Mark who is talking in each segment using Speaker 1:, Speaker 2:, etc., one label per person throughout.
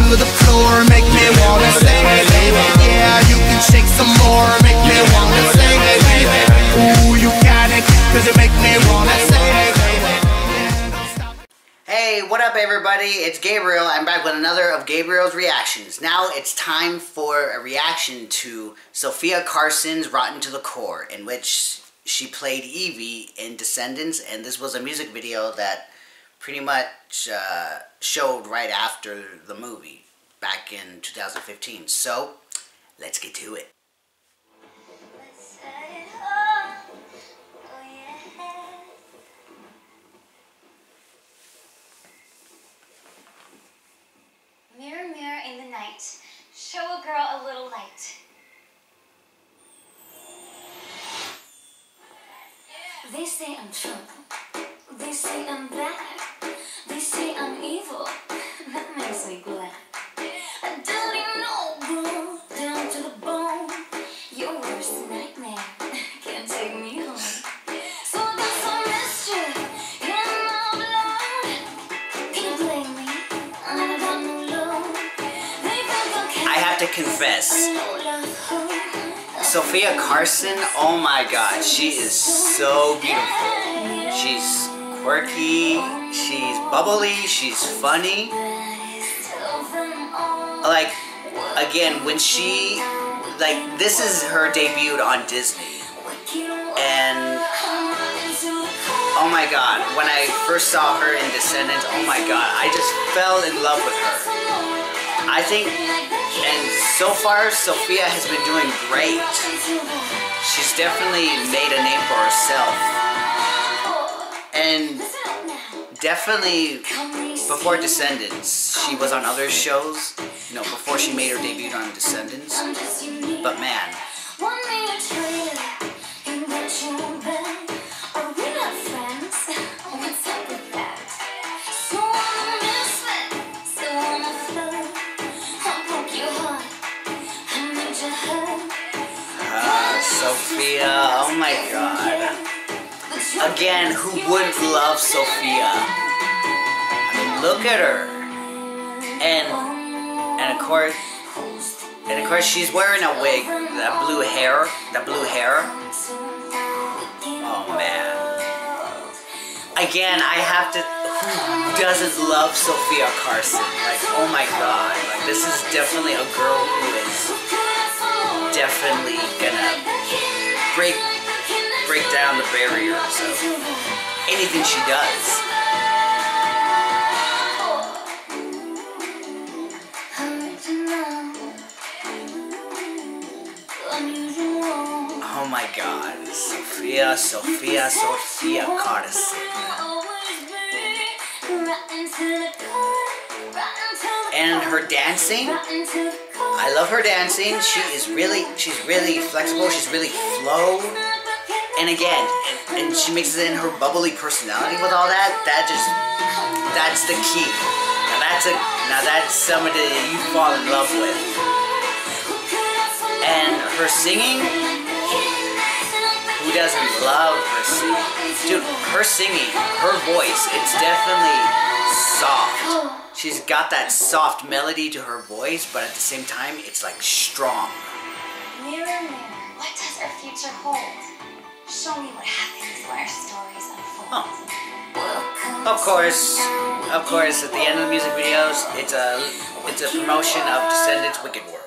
Speaker 1: to the floor, make me wanna say, hey baby, yeah, you can shake some more, make me wanna say, hey baby, ooh, you got it, cause you make me wanna say, hey baby, yeah, don't stop.
Speaker 2: Hey, what up everybody? It's Gabriel. I'm back with another of Gabriel's reactions. Now it's time for a reaction to Sofia Carson's Rotten to the Core, in which she played Evie in Descendants, and this was a music video that pretty much showed right after the movie back in 2015. So, let's get to it.
Speaker 3: Mirror, mirror in the night, show a girl a little light. They say I'm trouble, they say I'm bad, they say I'm evil, that makes me glad. I don't even know, girl, down to the bone, your worst nightmare can't take me home. So there's some mischief in my blood, can you blame me? I got no love.
Speaker 2: I have to confess, Sofia Carson, oh my god, she is so beautiful. She's quirky, she's bubbly, she's funny. Like, again, when she, like, this is her debut on Disney. And, oh my god, when I first saw her in Descendants, oh my god, I just fell in love with her. I think, and so far, Sofia has been doing great. She's definitely made a name for herself. And definitely, before Descendants, she was on other shows, you know, before she made her debut on Descendants. But man, Sofia, oh my god. Again, who wouldn't love Sofia? I mean, look at her. And of course she's wearing a wig, that blue hair. Oh man. Again, I have to, who doesn't love Sofia Carson? Like, oh my god. Like, this is definitely a girl who is definitely gonna break down the barriers of anything she does. Oh my god, Sofia Carson. And her dancing, I love her dancing. She's really flexible. She's really flow. And again, and she mixes in her bubbly personality with all that. That's the key. Now that's somebody that you fall in love with. And her singing, who doesn't love her singing? Dude, her singing, her voice, it's definitely soft. She's got that soft melody to her voice, but at the same time, it's like strong.
Speaker 3: Mirror, mirror, what does our future hold? Show me what happens when our stories unfold.
Speaker 2: Oh. Of course, at the end of the music videos, it's a promotion of Descendants Wicked World.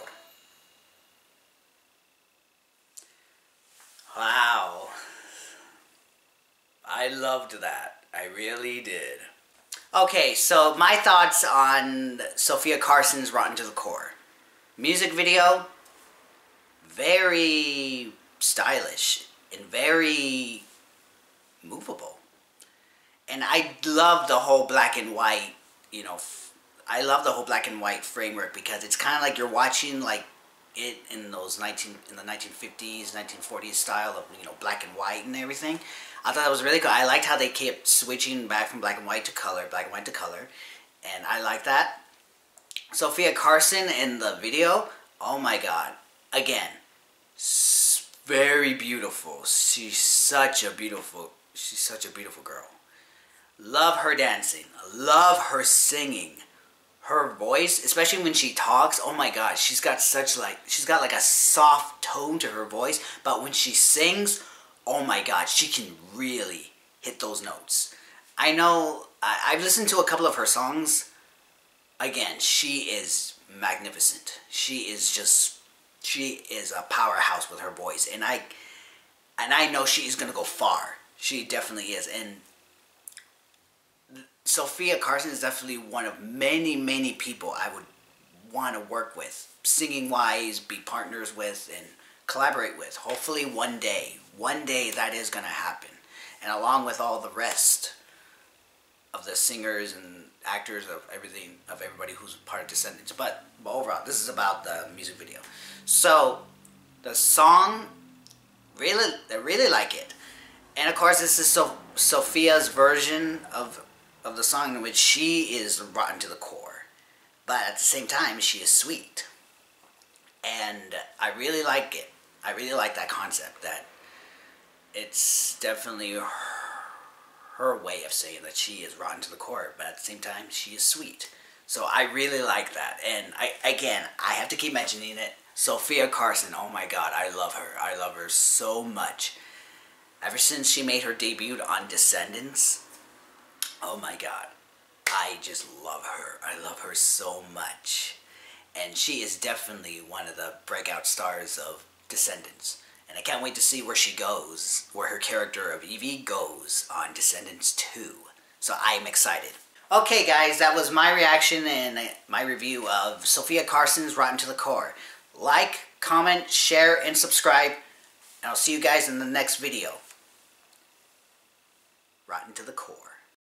Speaker 2: Wow. I loved that. I really did. Okay, so my thoughts on Sofia Carson's Rotten to the Core. Music video, very stylish and very movable. And I love the whole black and white, you know, I love the whole black and white framework because it's kind of like you're watching like it in those in the 1950s, 1940s style of, you know, black and white and everything. I thought that was really cool. I liked how they kept switching back from black and white to color, and I like that. Sofia Carson in the video, oh my god, again, very beautiful. She's such a beautiful girl. Love her dancing, love her singing, her voice, especially when she talks. Oh my god, she's got like a soft tone to her voice, but when she sings, oh my god, she can really hit those notes. I know, I've listened to a couple of her songs. Again, she is magnificent. She is a powerhouse with her voice, and I know she is gonna go far. She definitely is. And Sofia Carson is definitely one of many, many people I would want to work with, singing wise, be partners with, and collaborate with. Hopefully one day that is going to happen. And along with all the rest of the singers and actors of everybody who's part of Descendants. But overall, this is about the music video. So the song, I really like it. And of course, this is Sofia's version of the song, in which she is rotten to the core, but at the same time she is sweet, and I really like it. I really like that concept, that it's definitely her way of saying that she is rotten to the core, but at the same time she is sweet. So I really like that, and I have to keep mentioning it. Sofia Carson, oh my god, I love her so much. Ever since she made her debut on Descendants, oh my god, I just love her. I love her so much. And she is definitely one of the breakout stars of Descendants. And I can't wait to see where she goes, where her character of Evie goes on Descendants 2. So I'm excited. Okay guys, that was my reaction and my review of Sofia Carson's Rotten to the Core. Like, comment, share, and subscribe. And I'll see you guys in the next video. Rotten to the Core.